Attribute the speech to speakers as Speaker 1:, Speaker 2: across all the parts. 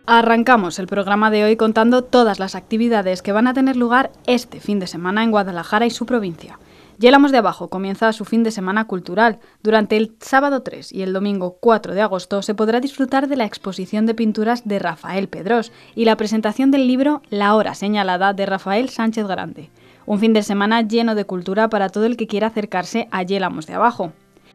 Speaker 1: Arrancamos el programa de hoy contando todas las actividades que van a tener lugar este fin de semana en Guadalajara y su provincia. Yélamos de Abajo comienza su fin de semana cultural. Durante el sábado 3 y el domingo 4 de agosto se podrá disfrutar de la exposición de pinturas de Rafael Pedrós y la presentación del libro La hora señalada de Rafael Sánchez Grande. Un fin de semana lleno de cultura para todo el que quiera acercarse a Yélamos de Abajo.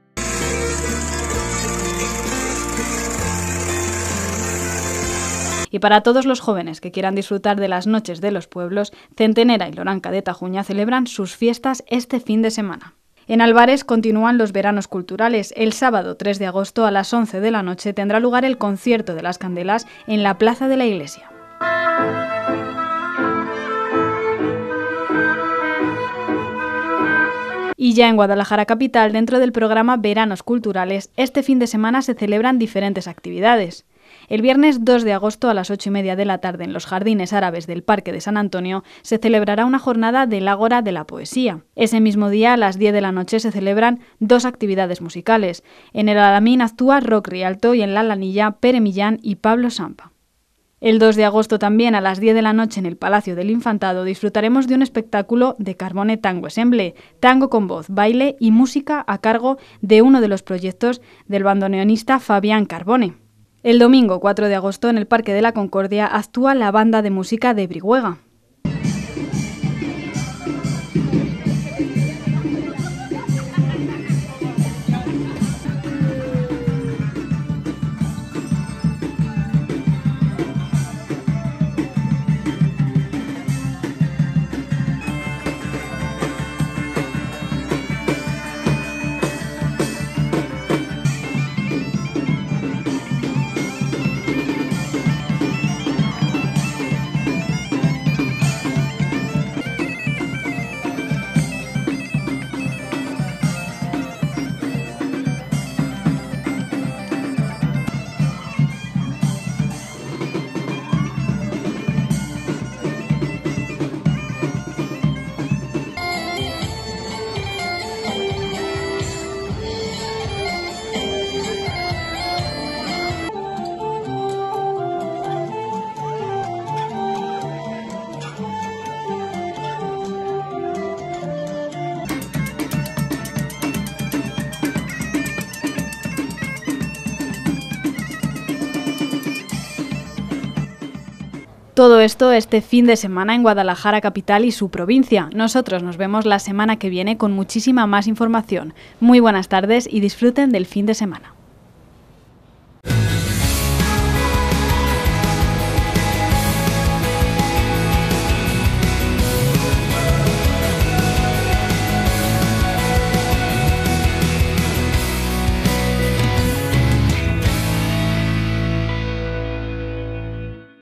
Speaker 1: Y para todos los jóvenes que quieran disfrutar de las noches de los pueblos, Centenera y Loranca de Tajuña celebran sus fiestas este fin de semana. En Álvarez continúan los veranos culturales. El sábado 3 de agosto a las 11 de la noche tendrá lugar el concierto de las Candelas en la plaza de la iglesia. Y ya en Guadalajara capital, dentro del programa Veranos Culturales, este fin de semana se celebran diferentes actividades. El viernes 2 de agosto a las 8:30 de la tarde en los Jardines Árabes del Parque de San Antonio se celebrará una jornada del Ágora de la Poesía. Ese mismo día a las 10 de la noche se celebran dos actividades musicales. En el Alamín actúa Rock Rialto y en la Lanilla Pere Millán y Pablo Sampa. El 2 de agosto también a las 10 de la noche en el Palacio del Infantado disfrutaremos de un espectáculo de Carbone Tango Ensemble, tango con voz, baile y música a cargo de uno de los proyectos del bandoneonista Fabián Carbone. El domingo 4 de agosto en el Parque de la Concordia actúa la banda de música de Brihuega. Todo esto este fin de semana en Guadalajara capital y su provincia. Nosotros nos vemos la semana que viene con muchísima más información. Muy buenas tardes y disfruten del fin de semana.